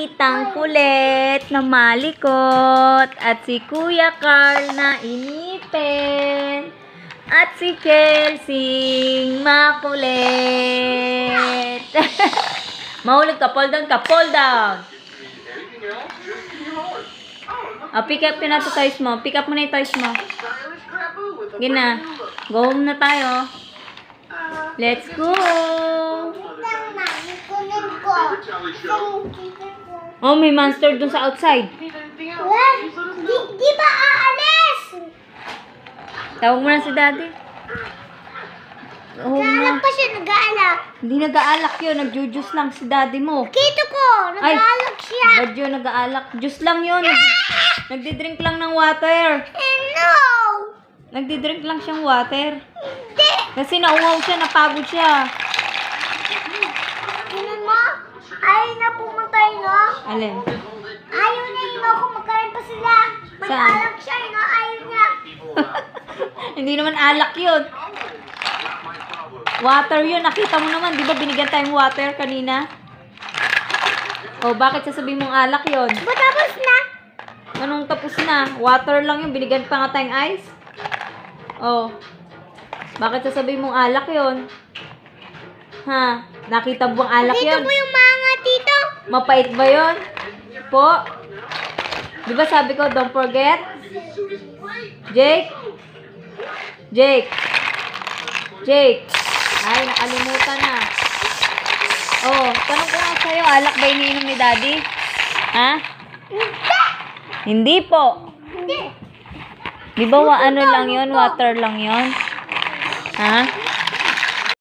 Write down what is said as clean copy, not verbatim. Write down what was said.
titang kulit na malikot. At si Kuya Carl na inipin. At si Kelsing makulit. Mahulog ka, fall down ka, fall down. Pick up yun na ito toys mo. Pick up mo na yung toys mo. Gina. Go home na tayo. Let's go. Oh, may monster dun sa outside. Di ba aalis? Tawag mo na si daddy. Nag-aalak pa siya, nag-aalak. Hindi nag-aalak yun. Nag-juice lang si daddy mo. Kito ko, nag-aalak siya. Bad yun, nag-aalak. Juice lang yun. Nagdi-drink lang ng water. No! Nagdi-drink lang siyang water. Hindi. Kasi nauwaw siya, napagod siya. Tingnan mo, ayaw na pumatay, no? Alin? Ayaw na yun ako, magkain pa sila. Mag-alak siya, no? Ayaw niya. Hindi naman alak yun. Water yun. Nakita mo naman, di ba binigyan tayong water kanina? O, bakit sasabihin mong alak yun? Ba tapos na? Anong tapos na? Water lang yun. Binigyan pa nga tayong ice. O, bakit sasabihin mong alak yun? Ha? Nakita mo bang alak yun? Dito mo yung mga tito. Mapait ba yun? Po? Di ba sabi ko, don't forget? Jake? Jake? Jake? Ay, nakalimutan na. Oh, tanong ko nga sa'yo, alak ba iniinom ni daddy? Ha? Hindi po. Hindi. Di ba ano lang yun? Water lang yun? Ha?